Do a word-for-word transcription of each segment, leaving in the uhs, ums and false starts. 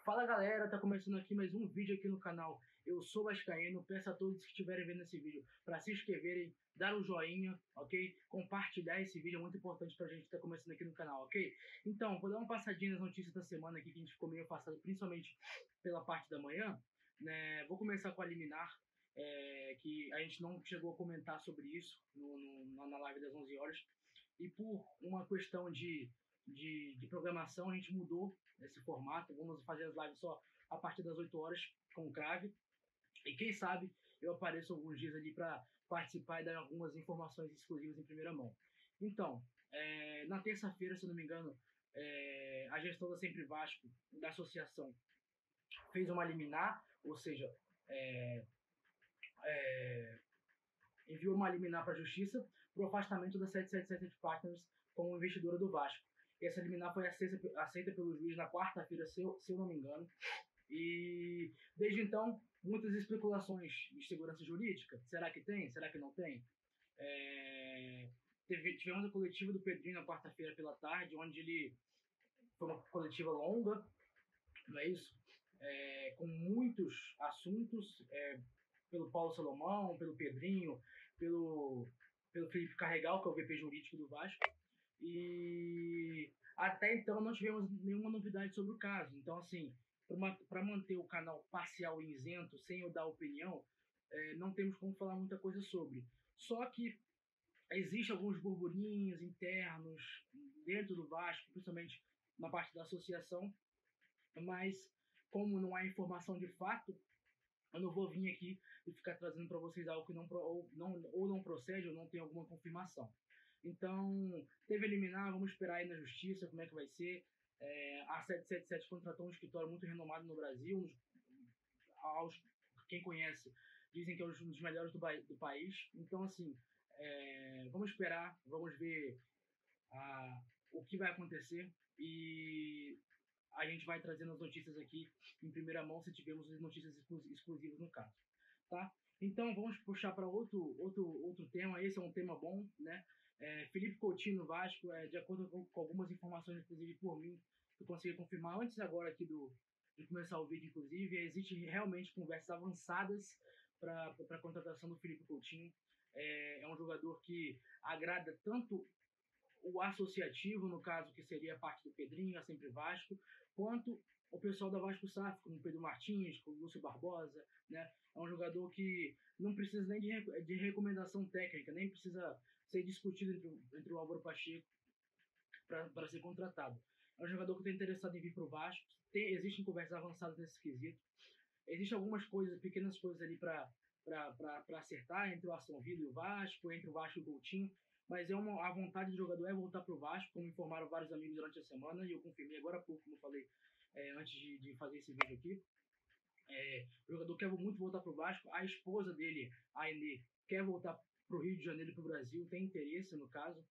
Fala galera, tá começando aqui mais um vídeo aqui no canal. Eu sou vascaíno, peço a todos que estiverem vendo esse vídeo para se inscreverem, dar um joinha, ok? Compartilhar esse vídeo é muito importante pra gente que tá começando aqui no canal, ok? Então, vou dar uma passadinha nas notícias da semana aqui que a gente ficou meio afastado, principalmente pela parte da manhã, né? Vou começar com a liminar, é, que a gente não chegou a comentar sobre isso no, no, na live das onze horas, e por uma questão de De, de programação, a gente mudou esse formato. Vamos fazer as lives só a partir das oito horas com o Crave. E quem sabe eu apareço alguns dias ali para participar e dar algumas informações exclusivas em primeira mão. Então, é, na terça-feira, se não me engano, é, a gestão da Sempre Vasco, da associação, fez uma liminar, ou seja, é, é, enviou uma liminar para a Justiça para o afastamento da sete sete sete Partners como investidora do Vasco. Essa liminar foi aceita, aceita pelo juiz na quarta-feira, se, se eu não me engano. E desde então, muitas especulações de segurança jurídica. Será que tem? Será que não tem? É, teve, tivemos a coletiva do Pedrinho na quarta-feira pela tarde, onde ele foi uma coletiva longa, não é isso? É, com muitos assuntos, é, pelo Paulo Salomão, pelo Pedrinho, pelo, pelo Felipe Carregal, que é o V P jurídico do Vasco. E até então não tivemos nenhuma novidade sobre o caso. Então, assim, para manter o canal parcial e isento, sem eu dar opinião, é, não temos como falar muita coisa sobre. Só que existem alguns burburinhos internos dentro do Vasco, principalmente na parte da associação, mas como não há informação de fato, eu não vou vir aqui e ficar trazendo para vocês algo que não, ou, não, ou não procede ou não tem alguma confirmação. Então, teve eliminar, vamos esperar aí na justiça como é que vai ser. É, a sete sete sete contratou um escritório muito renomado no Brasil, uns, aos, quem conhece, dizem que é um dos melhores do, do país. Então, assim, é, vamos esperar, vamos ver a, o que vai acontecer e a gente vai trazendo as notícias aqui em primeira mão se tivermos as notícias exclusivas no caso, tá? Então vamos puxar para outro, outro, outro tema. Esse é um tema bom, né? É, Felipe Coutinho no Vasco, é, de acordo com, com algumas informações, inclusive por mim, que eu consegui confirmar antes agora aqui do, de começar o vídeo, inclusive, existem realmente conversas avançadas para a contratação do Felipe Coutinho. É, é um jogador que agrada tanto o associativo, no caso, que seria a parte do Pedrinho, a Sempre Vasco, quanto o pessoal da Vasco S A F, como Pedro Martins, como Lúcio Barbosa, né? É um jogador que não precisa nem de, de recomendação técnica, nem precisa ser discutido entre, entre o Álvaro Pacheco para ser contratado. É um jogador que está interessado em vir para o Vasco, tem, existem conversas avançadas nesse quesito, existem algumas coisas, pequenas coisas ali para acertar entre o Aston Villa e o Vasco, entre o Vasco e o Coutinho, mas é uma, a vontade do jogador é voltar para o Vasco, como informaram vários amigos durante a semana, e eu confirmei agora há pouco, como eu falei, é, antes de, de fazer esse vídeo aqui. É, o jogador quer muito voltar para o Vasco, a esposa dele, a Enê, quer voltar para o Rio de Janeiro e para o Brasil, tem interesse no caso,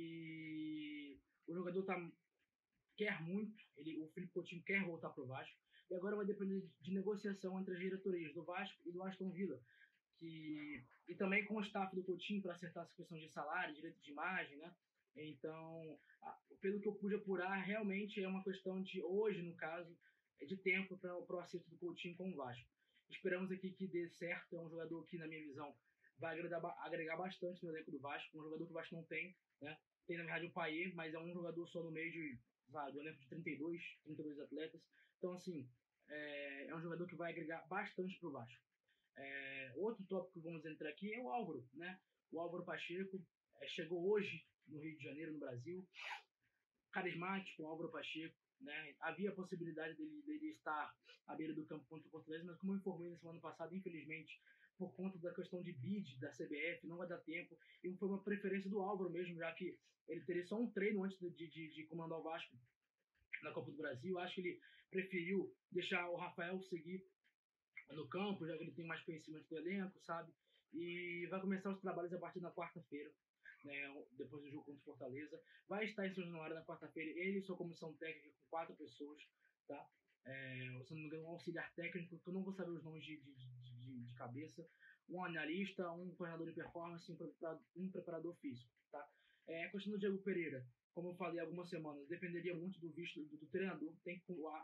e o jogador tá, quer muito, ele, o Felipe Coutinho quer voltar para o Vasco, e agora vai depender de, de negociação entre as diretorias do Vasco e do Aston Villa, que, e também com o staff do Coutinho para acertar essa questão de salário, direito de imagem, né? Então, pelo que eu pude apurar, realmente é uma questão de, hoje no caso, de tempo para o acerto do Coutinho com o Vasco. Esperamos aqui que dê certo, é um jogador que, na minha visão, vai agregar, agregar bastante no elenco do Vasco, um jogador que o Vasco não tem, né? Tem, na verdade, o Payet, mas é um jogador só no meio de, sabe, do elenco de trinta e dois, trinta e dois atletas. Então, assim, é, é um jogador que vai agregar bastante para o Vasco. É, outro tópico que vamos entrar aqui é o Álvaro, né? O Álvaro Pacheco é, chegou hoje no Rio de Janeiro, no Brasil, carismático, o Álvaro Pacheco, né? Havia a possibilidade dele, dele estar à beira do campo contra o Fortaleza, mas como eu informei na semana passada, infelizmente, por conta da questão de bid da C B F, não vai dar tempo, e foi uma preferência do Álvaro mesmo, já que ele teria só um treino antes de, de, de comandar o Vasco na Copa do Brasil. Acho que ele preferiu deixar o Rafael seguir no campo, já que ele tem mais conhecimento do elenco, sabe? E vai começar os trabalhos a partir da quarta-feira, né? Depois do jogo contra o Fortaleza. Vai estar em São Januário na quarta-feira, ele e sua comissão técnica com quatro pessoas, tá? É, se não me engano, um auxiliar técnico, que eu não vou saber os nomes de, de, de, de cabeça, um analista, um coordenador de performance, um preparador, um preparador físico, tá? É, a questão do Diego Pereira, como eu falei há algumas semanas, dependeria muito do visto do, do treinador. Tem que, a,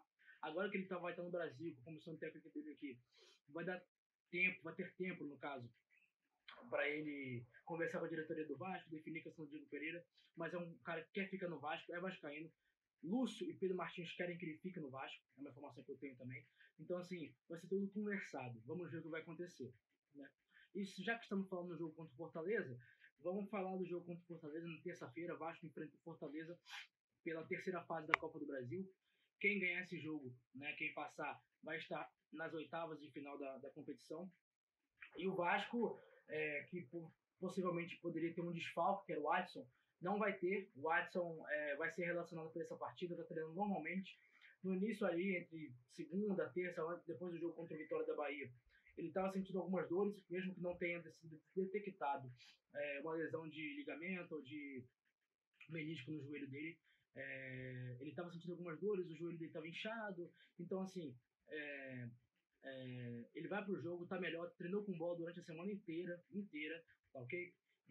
Agora que ele tá, vai estar no Brasil, com a comissão técnica dele aqui, vai dar tempo, vai ter tempo, no caso, para ele conversar com a diretoria do Vasco, definir a questão do Diego Pereira, mas é um cara que quer ficar no Vasco, é vascaíno. Lúcio e Pedro Martins querem que ele fique no Vasco, é uma informação que eu tenho também. Então, assim, vai ser tudo conversado. Vamos ver o que vai acontecer, né? E já que estamos falando do jogo contra o Fortaleza, vamos falar do jogo contra o Fortaleza na terça-feira. Vasco enfrenta o Fortaleza pela terceira fase da Copa do Brasil. Quem ganhar esse jogo, né, quem passar, vai estar nas oitavas de final da, da competição. E o Vasco, é, que possivelmente poderia ter um desfalque, que era o Watson, não vai ter. O Watson é, vai ser relacionado por essa partida, está treinando normalmente. No início ali, entre segunda, terça, depois do jogo contra o Vitória da Bahia, ele estava sentindo algumas dores, mesmo que não tenha sido detectado é, uma lesão de ligamento ou de menisco no joelho dele. É, ele estava sentindo algumas dores, o joelho dele estava inchado. Então, assim, é, é, ele vai pro jogo, tá melhor, treinou com bola durante a semana inteira, inteira, tá ok?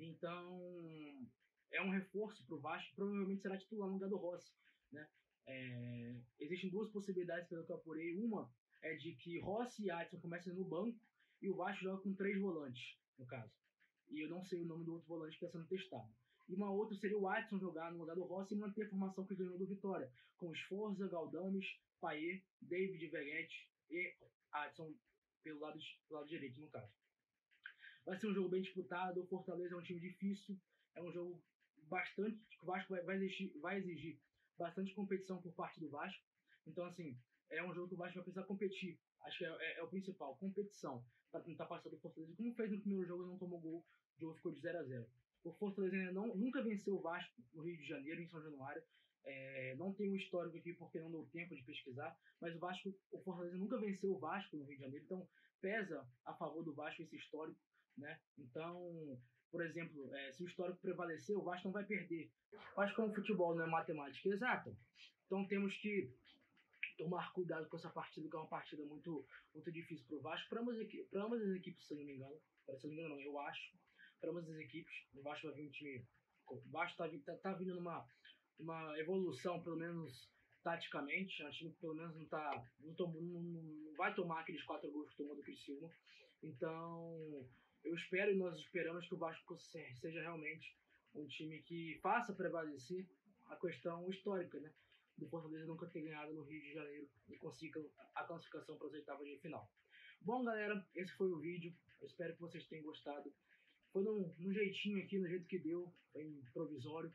Então, é um reforço pro Vasco, provavelmente será titular no lugar do Rossi, né? É, existem duas possibilidades pelo que eu apurei. Uma é de que Rossi e Adson comecem no banco e o Vasco joga com três volantes, no caso. E eu não sei o nome do outro volante que está sendo testado. E uma outra seria o Adson jogar no lugar do Rossi e manter a formação que ganhou do Vitória, com Sforza, Galdames, Payet, David Veguete e Adson pelo lado, pelo lado direito, no caso. Vai ser um jogo bem disputado. O Fortaleza é um time difícil, é um jogo bastante, o Vasco vai, vai, exigir, vai exigir bastante competição por parte do Vasco. Então, assim, é um jogo que o Vasco vai precisar competir. Acho que é, é, é o principal, competição, para tentar passar do Fortaleza. Como fez no primeiro jogo e não tomou gol, o jogo ficou de zero a zero. O Fortaleza ainda não, nunca venceu o Vasco no Rio de Janeiro, em São Januário. É, não tem um histórico aqui porque não deu tempo de pesquisar, mas o Vasco, o Fortaleza nunca venceu o Vasco no Rio de Janeiro, então pesa a favor do Vasco esse histórico, né? Então, por exemplo, é, se o histórico prevalecer, o Vasco não vai perder. O Vasco é um futebol, não é matemática exata, então temos que tomar cuidado com essa partida, que é uma partida muito, muito difícil para o Vasco, para ambas, ambas as equipes, se eu não me engano, se eu não me engano não, eu acho, para ambas as equipes. O Vasco vai vir um time, o Vasco está tá, tá vindo numa uma evolução, pelo menos taticamente. É um time que pelo menos não, tá, não, tom, não, não vai tomar aqueles quatro gols que tomou do Criciúma. Então, eu espero e nós esperamos que o Vasco seja realmente um time que faça prevalecer a questão histórica, né, do Fortaleza nunca ter ganhado no Rio de Janeiro e consiga a classificação para as oitavas de final. Bom, galera, esse foi o vídeo. Eu espero que vocês tenham gostado. Foi no, no jeitinho aqui, no jeito que deu, foi improvisório,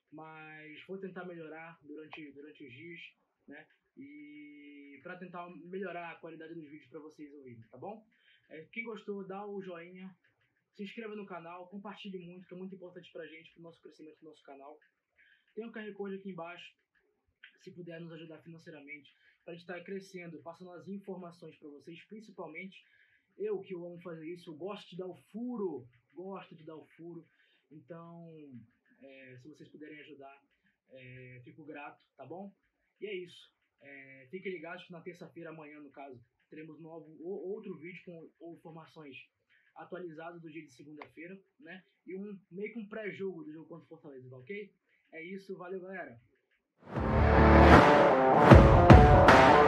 mas vou tentar melhorar durante, durante os dias, né? E para tentar melhorar a qualidade dos vídeos para vocês ouvirem, tá bom? É, quem gostou, dá o joinha, se inscreva no canal, compartilhe muito, que é muito importante pra gente, pro nosso crescimento do nosso canal. Tem um Q R Code aqui embaixo, se puder nos ajudar financeiramente, para a gente estar crescendo, passando as informações para vocês, principalmente eu que eu amo fazer isso, eu gosto de dar o furo, gosto de dar o furo, então é, se vocês puderem ajudar, é, fico grato, tá bom? E é isso, é, fiquem ligados que na terça-feira, amanhã no caso, teremos novo, outro vídeo com informações atualizadas do dia de segunda-feira, né? E um meio que um pré-jogo do jogo contra o Fortaleza, tá ok? É isso, valeu galera!